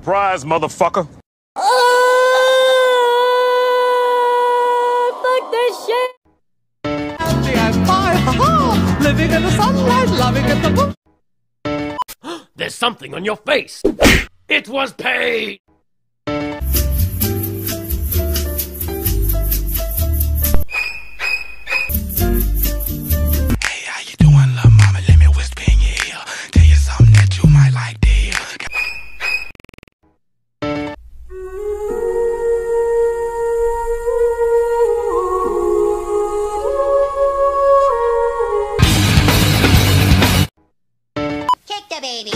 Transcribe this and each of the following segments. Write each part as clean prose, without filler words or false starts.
Surprise, motherfucker. Fuck this shit. I'm fine, ha-ha! Living in the sunlight, loving in the moon. There's something on your face. It was paid. Hey, how you doing, little mama? Let me whisper in your ear. Tell you something that you might like to hear. Kick the baby.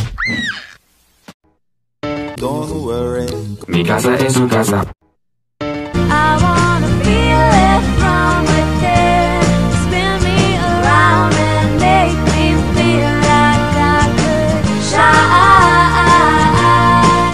Don't worry. Mi casa es su casa. I wanna feel it from within. Spin me around and make me feel like I could shine.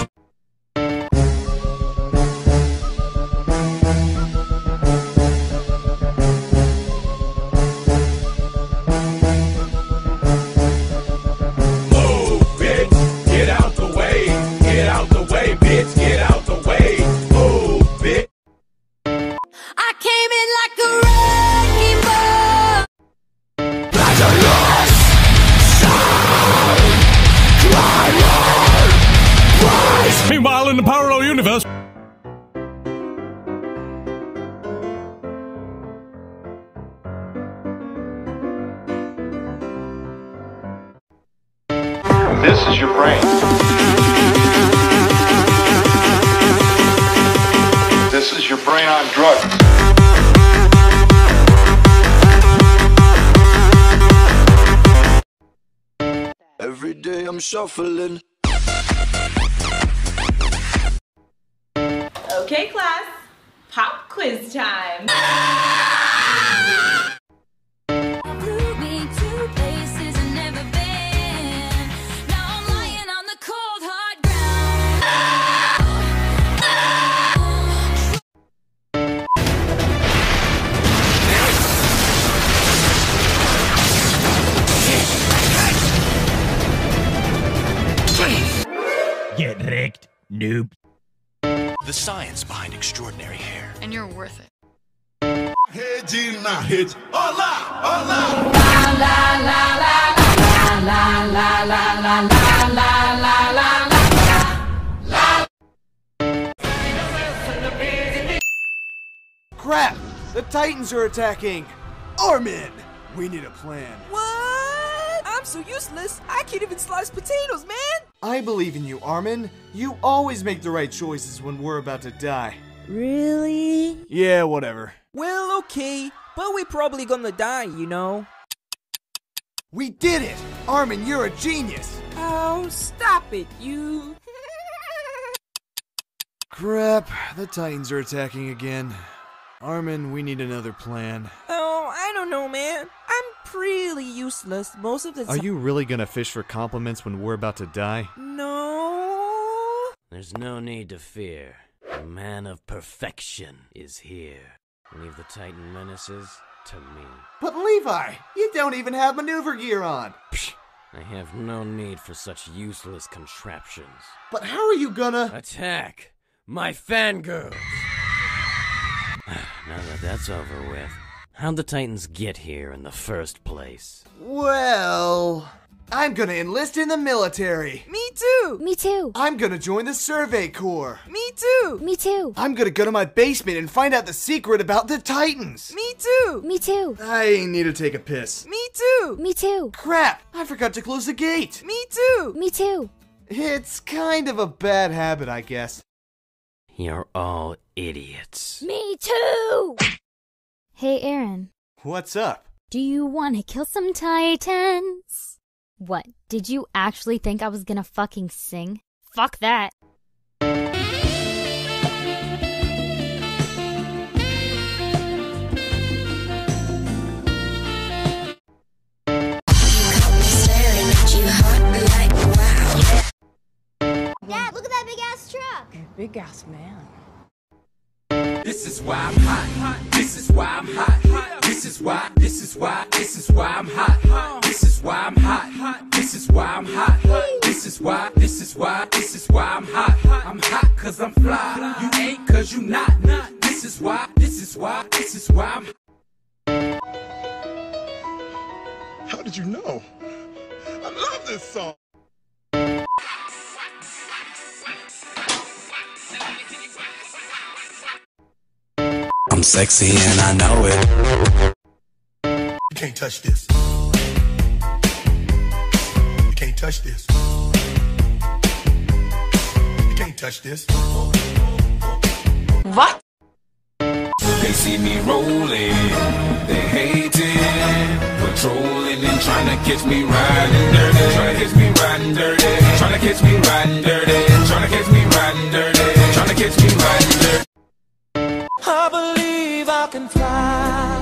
Move, bitch. Get out the way. Get out the way, bitch. Get out the way. Move, bitch. I came in like a wrecking ball. Meanwhile, in the parallel universe. This is your brain. This is your brain on drugs. Every day I'm shuffling. Okay, class. Pop quiz time. Flew me to places I've never been. Now I'm lying on the cold hard Get wrecked, noob. The science behind extraordinary hair. And you're worth it. Hey, Gina, hit. Hola, hola. Crap! The Titans are attacking! Armin! We need a plan. What? I'm so useless. I can't even slice potatoes, man. I believe in you, Armin. You always make the right choices when we're about to die. Really? Yeah, whatever. Well, okay. But we're probably gonna die, you know. We did it! Armin, you're a genius! Oh, stop it, you. Crap, the Titans are attacking again. Armin, we need another plan. Oh, I don't know, man. I'm pretty useless most of the Are time. you really gonna fish for compliments when we're about to die? No. There's no need to fear. The man of perfection is here. Leave the Titan menaces to me. But Levi, you don't even have maneuver gear on! I have no need for such useless contraptions. But how are you gonna— Attack my fangirls! Now that that's over with, how'd the Titans get here in the first place? Well, I'm gonna enlist in the military. Me too. Me too. I'm gonna join the Survey Corps. Me too. Me too. I'm gonna go to my basement and find out the secret about the Titans. Me too. Me too. I need to take a piss. Me too. Me too. Crap! I forgot to close the gate. Me too. Me too. It's kind of a bad habit, I guess. You're all idiots. Me too. Hey, Aaron. What's up? Do you want to kill some Titans? What? Did you actually think I was gonna fucking sing? Fuck that. Dad, look at that big ass truck. Big ass man. This is why I'm hot. This is why I'm hot. This is why I'm hot. This is why I'm hot. This is why I'm hot. This is why I'm hot. I'm hot cause I'm fly. You ain't cause you not. This is why I'm hot. How did you know? I love this song. I'm sexy and I know it. You can't touch this. You can't touch this. You can't touch this. What? They see me rolling, they hating, patrolling and trying to catch me riding dirty, trying to catch me riding dirty, trying to catch me riding dirty, trying to catch me riding dirty, trying to catch me riding dirty. I believe I can fly.